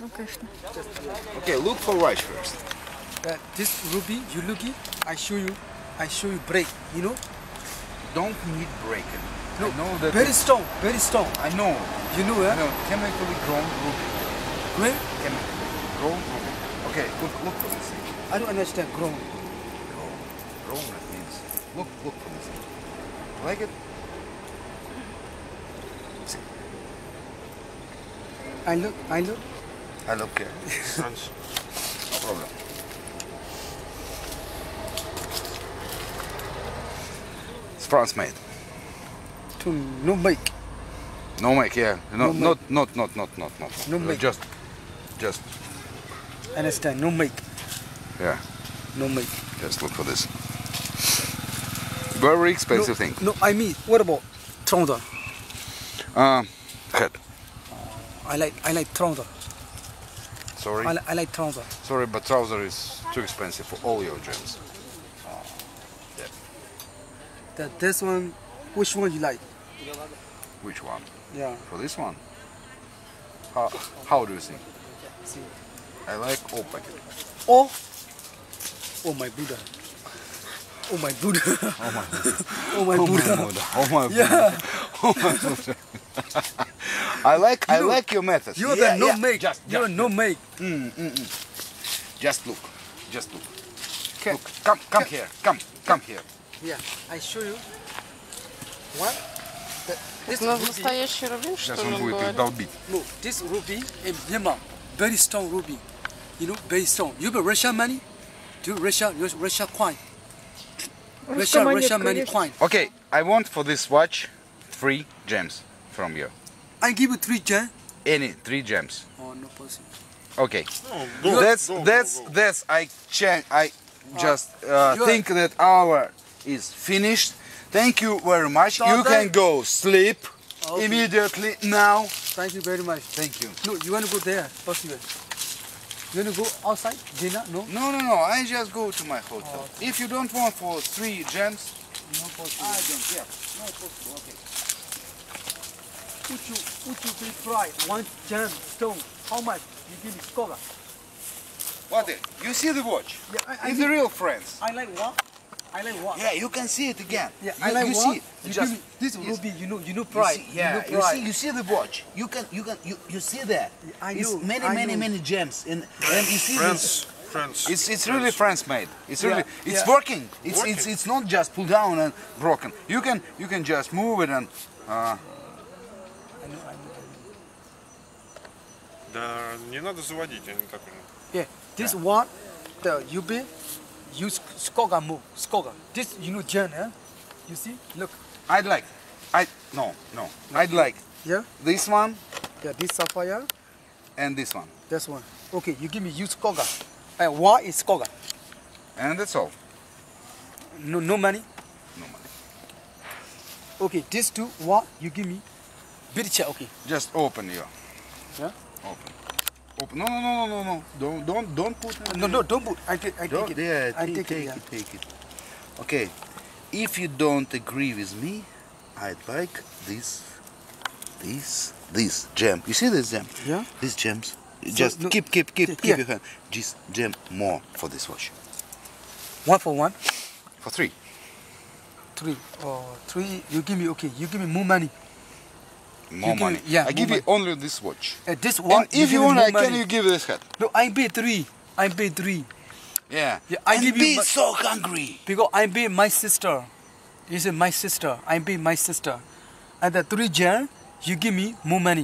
Ну, конечно. Okay, look for watch first. This ruby, you look it, I show you break, you know? Don't need breaking. No, I know that very strong, very strong. I know. You know, eh? No, chemically grown ruby. Where? Chemically grown ruby. Okay, look for this thing. I don't understand grown. Grown that means. Look for this thing. Like it? See. I look. I look here. No problem. It's France made. To no make. No make, yeah. No make. Not. No make. Just. Understand? No make. Yeah. No make. Just look for this. Very expensive thing. No, I mean, what about trouser? Head. I like trouser. Sorry. I like trouser. Sorry, but trouser is too expensive for all your gems. This one, which one you like? Which one? Yeah. For this one? How do you think? See. I like all packet. Oh my Buddha. Oh my Buddha. Oh my Buddha. Oh my Buddha. Oh my Buddha. Yeah. Oh my Buddha. I like your method. You're the no make. You're no make. Just look. Okay. Look. Come here. Come here. Yeah, I show you. What? This У нас ruby, настоящий рубин, Сейчас что ли, он он будет их говорит? долбить. no, this ruby in Myanmar, very strong ruby. You know, very strong. You have Russian money? Do Russia coin? Russia money coin. Okay, I want for this watch 3 gems from you. I give you 3 gems. Any 3 gems. Oh, no possible. Okay. Go. That's I just think that hour is finished. Thank you very much. You can go sleep immediately now. Thank you very much. Thank you. No, you want to go there, possible. You want to go outside, dinner? No? No. I just go to my hotel. If you don't want for 3 gems, No possible. I don't. Yeah, no possible. Okay. Would you be fried 1 gem stone? How much? You give me scholar. What? You see the watch? Yeah, I It's the real friends. I like what? I like what? Yeah, you can see it again. Yeah, you, I like you what? see it. You Just give me this yes. ruby, you know You pride. see, yeah, you know pride. you see the watch. You see that. I It's know, many I know. many gems and you see France. this. It's really France made. It's Yeah, really it's yeah. working. Working. It's not just pull down and broken. You can just move it and I know. Да, не надо заводить, они так уже. Yeah, this one, the UB, use skoga move, skoga. This, you know, gem, eh? You see? Look. I'd like I'd like Yeah? this one Yeah, this sapphire, and this one. this one. Okay, you give me use skoga. What is skoga? And that's all. No money? No money. Okay, these 2, what? You give me bircha, okay. Just open your. Yeah? Open. No. Don't put it. No, don't put. I take Don't, it. yeah, I take take it. it, take it. Okay, if you don't agree with me, I'd like this gem. You see this gem? Yeah. These gems. So, Just no, keep yeah. your hand. This gem more for this watch. 1 for 1. For 3. 3. Oh, 3. You give me, okay. You give me more money. More give me- money. yeah, I give more you only this watch. This one. And if you give me want, more can money. you give this head? No, I pay 3. I pay 3. Yeah. Yeah, I and give you be my- so hungry. Because I be my sister. You say my sister. I be my sister. And the 3 gem, you give me more money.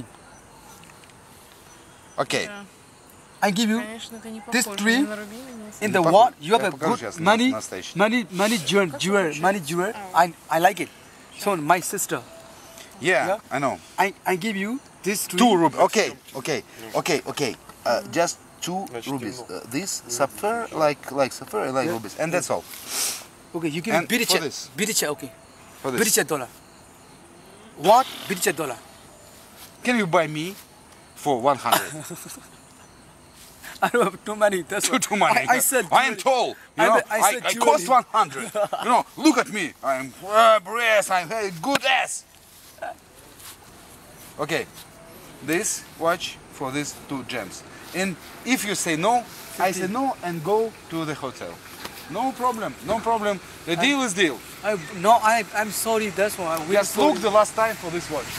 Okay. Да. I give you Конечно, это не This похоже tree ни на рубин, ни на in Не the похож. what you have Я a покажу good сейчас money, настоящий. money jewel. I like it. So my sister, Yeah, Yeah. I know. I give you this 3. 2 rubies. Okay. Just 2 Значит, rubies. темно. This sapphire, like sapphire, like rubies, and that's all. Okay, you give me And for biricha. this? Biricha, okay. For this. Biricha dollar. What? Biricha dollar. Can you buy me for 100? I don't have too money. That's what. Too money. I said. I am tall. You know, I said I cost jewelry. 100. You know, look at me. I'm breast. I'm a good ass. Okay, this watch for these 2 gems. And if you say no, I say no and go to the hotel. No problem, no problem. The deal is deal. I'm sorry, that's why I'm really Just sorry. look the last time for this watch.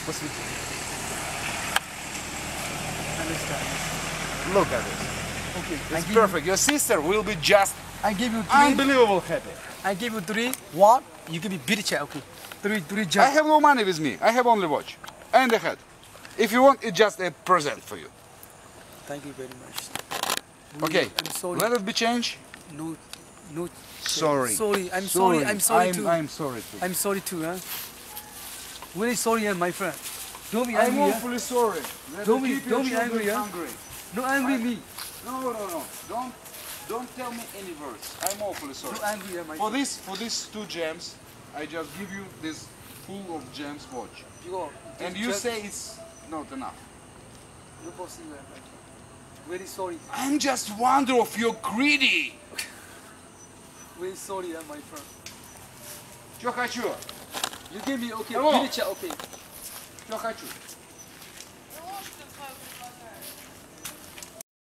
Look at it. Okay, It's perfect. Your sister will be just I give you 3. unbelievable happy. I give you 3. What? You give me beat check. Okay. 3 I gems. have no money with me. I have only watch and a hat. If you want, it's just a present for you. Thank you very much. Okay. I'm sorry. Let it be changed. No. Sorry. Sorry. I'm sorry. I'm sorry too. I'm sorry too. I'm sorry too, huh? Really sorry, my friend. Don't be I'm angry. Huh? awfully sorry. Don't be Keep your children angry, huh? hungry. No angry me. No. Don't tell me any words. I'm awfully sorry. No angry, my For friend. these 2 gems, I just give you this full of gems watch. And you just- say it's not enough. No possible, my friend. Very sorry. I'm just wonder if you're greedy. Very sorry, my friend. Что хочу? You give me okay. Hello. Beat check. Okay. Что хочу?